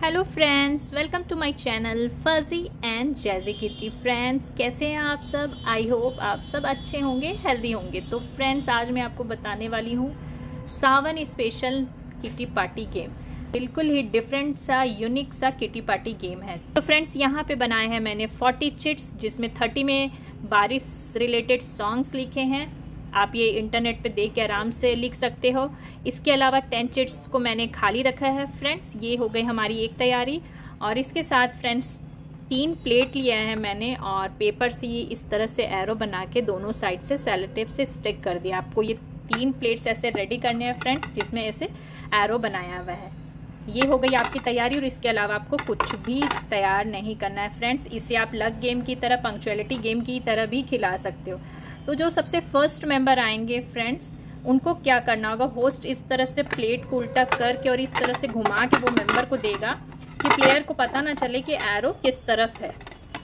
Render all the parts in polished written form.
Hello friends, welcome to my channel fuzzy and jazzy kitty. Friends, कैसे हैं आप सब? आई होप आप सब अच्छे होंगे, हेल्दी होंगे। तो फ्रेंड्स, आज मैं आपको बताने वाली हूँ Sawan special kitty party game. बिल्कुल ही डिफरेंट सा यूनिक सा किटी पार्टी गेम है। तो फ्रेंड्स, यहाँ पे बनाए हैं मैंने 40 चिट्स, जिसमें 30 में बारिश रिलेटेड सॉन्ग्स लिखे हैं। आप ये इंटरनेट पे देख के आराम से लिख सकते हो। इसके अलावा 10 चिट्स को मैंने खाली रखा है। फ्रेंड्स, ये हो गई हमारी एक तैयारी। और इसके साथ फ्रेंड्स 3 प्लेट लिए हैं मैंने, और पेपर से ये इस तरह से एरो बना के दोनों साइड से सेलो टेप से स्टिक कर दिया। आपको ये 3 प्लेट्स ऐसे रेडी करने हैं फ्रेंड्स, जिसमें ऐसे एरो बनाया हुआ है। ये हो गई आपकी तैयारी। और इसके अलावा आपको कुछ भी तैयार नहीं करना है फ्रेंड्स। इसे आप लक गेम की तरह, पंक्चुअलिटी गेम की तरह भी खिला सकते हो। तो जो सबसे फर्स्ट मेंबर आएंगे फ्रेंड्स, उनको क्या करना होगा, होस्ट इस तरह से प्लेट को उल्टा करके और इस तरह से घुमा के वो मेंबर को देगा कि प्लेयर को पता ना चले कि एरो किस तरफ है।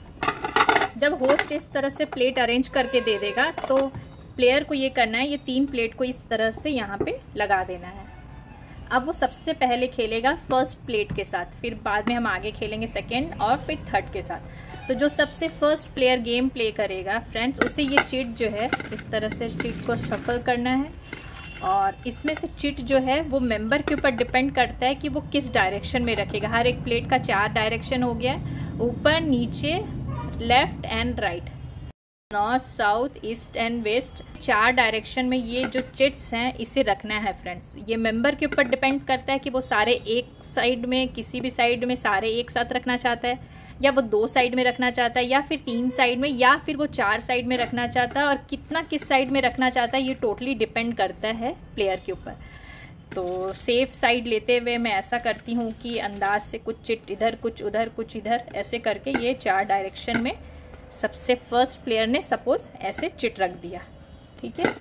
जब होस्ट इस तरह से प्लेट अरेंज करके दे देगा तो प्लेयर को ये करना है, ये 3 प्लेट को इस तरह से यहाँ पे लगा देना है। अब वो सबसे पहले खेलेगा फर्स्ट प्लेट के साथ, फिर बाद में हम आगे खेलेंगे सेकेंड और फिर थर्ड के साथ। तो जो सबसे फर्स्ट प्लेयर गेम प्ले करेगा फ्रेंड्स, उसे ये चिट जो है इस तरह से चिट को शफल करना है। और इसमें से चिट जो है वो मेंबर के ऊपर डिपेंड करता है कि वो किस डायरेक्शन में रखेगा। हर एक प्लेट का 4 डायरेक्शन हो गया, ऊपर, नीचे, left and right, north, south, east and west. 4 direction में ये जो चिट्स हैं इसे रखना है फ्रेंड्स। ये मेंबर के ऊपर डिपेंड करता है कि वो सारे एक साइड में, किसी भी साइड में सारे एक साथ रखना चाहता है, या वो 2 साइड में रखना चाहता है, या फिर 3 साइड में, या फिर वो 4 साइड में रखना चाहता है। और कितना किस साइड में रखना चाहता है ये टोटली डिपेंड करता है प्लेयर के ऊपर। तो सेफ साइड लेते हुए मैं ऐसा करती हूँ कि अंदाज से कुछ चिट इधर, कुछ उधर, कुछ इधर, ऐसे करके ये 4 डायरेक्शन में सबसे फर्स्ट प्लेयर ने सपोज ऐसे चिट रख दिया। ठीक है,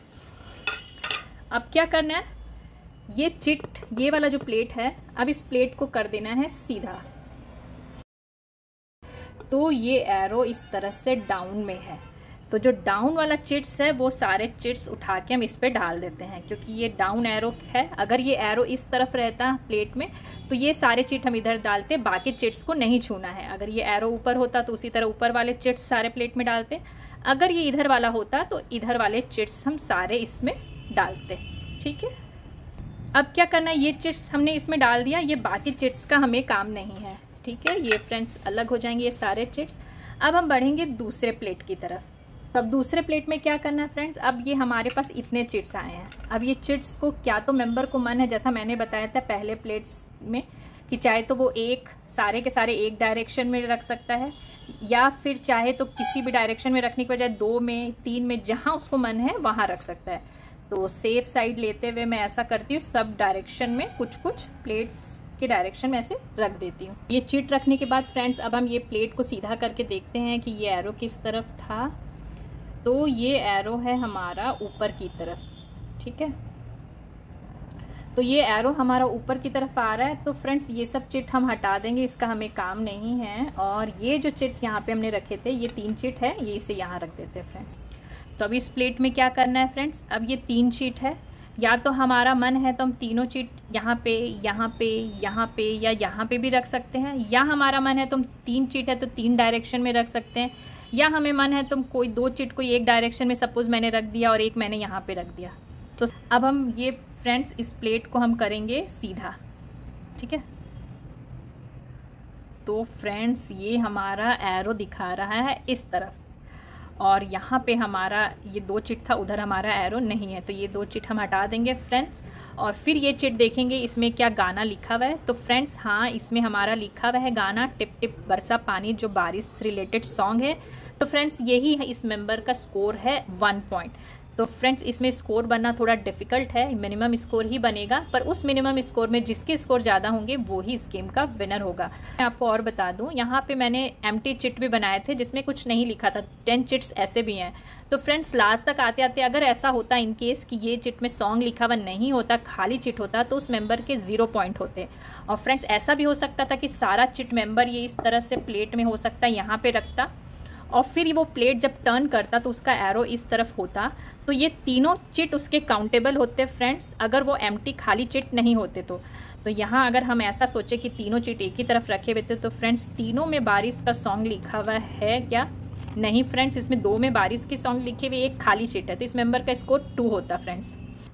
अब क्या करना है, ये चिट, ये वाला जो प्लेट है, अब इस प्लेट को कर देना है सीधा। तो ये एरो इस तरह से डाउन में है। तो जो डाउन वाला चिट्स है वो सारे चिट्स उठा के हम इस पे डाल देते हैं, क्योंकि ये डाउन एरो है। अगर ये एरो इस तरफ रहता प्लेट में तो ये सारे चिट हम इधर डालते, बाकी चिट्स को नहीं छूना है। अगर ये एरो ऊपर होता तो उसी तरह ऊपर वाले चिट्स सारे प्लेट में डालते। अगर ये इधर वाला होता तो इधर वाले चिट्स हम सारे इसमें डालते। ठीक है, अब क्या करना है, ये चिट्स हमने इसमें डाल दिया, ये बाकी चिट्स का हमें काम नहीं है। ठीक है, ये फ्रेंड्स अलग हो जाएंगे ये सारे चिट्स। अब हम बढ़ेंगे दूसरे प्लेट की तरफ। तो अब दूसरे प्लेट में क्या करना है फ्रेंड्स, अब ये हमारे पास इतने चिट्स आए हैं। अब ये चिट्स को क्या तो मेंबर को मन है, जैसा मैंने बताया था पहले प्लेट्स में, कि चाहे तो वो एक सारे के सारे एक डायरेक्शन में रख सकता है, या फिर चाहे तो किसी भी डायरेक्शन में रखने के बजाय 2 में, 3 में, जहां उसको मन है वहां रख सकता है। तो सेफ साइड लेते हुए मैं ऐसा करती हूँ, सब डायरेक्शन में कुछ कुछ प्लेट्स के डायरेक्शन में ऐसे रख देती हूँ। ये चिट रखने के बाद फ्रेंड्स, अब हम ये प्लेट को सीधा करके देखते हैं कि ये एरो किस तरफ था। तो ये एरो है हमारा ऊपर की तरफ। ठीक है, तो ये एरो हमारा ऊपर की तरफ आ रहा है। तो फ्रेंड्स, ये सब चिट हम हटा देंगे, इसका हमें काम नहीं है। और ये जो चिट यहाँ पे हमने रखे थे, ये 3 चिट है, ये इसे यहाँ रख देते हैं फ्रेंड्स। तो अब इस प्लेट में क्या करना है फ्रेंड्स, अब ये 3 चिट है, या तो हमारा मन है तो हम तीनों चिट यहाँ पे, यहाँ पे, यहाँ पे या यहाँ पे भी रख सकते हैं, या हमारा मन है तो हम 3 चिट है तो 3 डायरेक्शन में रख सकते हैं, या हमें मन है तो कोई 2 चिट को एक डायरेक्शन में सपोज मैंने रख दिया और एक मैंने यहाँ पे रख दिया। तो अब हम ये फ्रेंड्स इस प्लेट को हम करेंगे सीधा। ठीक है, तो फ्रेंड्स ये हमारा एरो दिखा रहा है इस तरफ, और यहाँ पे हमारा ये 2 चिट था, उधर हमारा एरो नहीं है। तो ये 2 चिट हम हटा देंगे फ्रेंड्स। और फिर ये चिट देखेंगे इसमें क्या गाना लिखा हुआ है। तो फ्रेंड्स, हाँ, इसमें हमारा लिखा हुआ है गाना टिप टिप बरसा पानी, जो बारिश रिलेटेड सॉन्ग है। तो फ्रेंड्स, यही है इस मेंबर का स्कोर है 1 पॉइंट। तो फ्रेंड्स, इसमें स्कोर बनना थोड़ा डिफिकल्ट है, मिनिमम स्कोर ही बनेगा, पर उस मिनिमम स्कोर में जिसके स्कोर ज़्यादा होंगे वो ही इस गेम का विनर होगा। मैं आपको और बता दूं, यहाँ पे मैंने एम्प्टी चिट भी बनाए थे जिसमें कुछ नहीं लिखा था। 10 चिट्स ऐसे भी हैं। तो फ्रेंड्स, लास्ट तक आते आते अगर ऐसा होता इन केस कि ये चिट में सॉन्ग लिखा हुआ नहीं होता, खाली चिट होता, तो उस मेंबर के 0 पॉइंट होते। और फ्रेंड्स, ऐसा भी हो सकता था कि सारा चिट मेंबर ये इस तरह से प्लेट में हो सकता है यहाँ पे रखता, और फिर वो प्लेट जब टर्न करता तो उसका एरो इस तरफ होता, तो ये तीनों चिट उसके काउंटेबल होते फ्रेंड्स, अगर वो एम्प्टी खाली चिट नहीं होते तो। तो यहाँ अगर हम ऐसा सोचे कि तीनों चीट एक ही तरफ रखे हुए थे तो फ्रेंड्स तीनों में बारिश का सॉन्ग लिखा हुआ है क्या? नहीं फ्रेंड्स, इसमें 2 में बारिश की सॉन्ग लिखे हुए, एक खाली चीट है, तो इस मेंबर का स्कोर 2 होता फ्रेंड्स।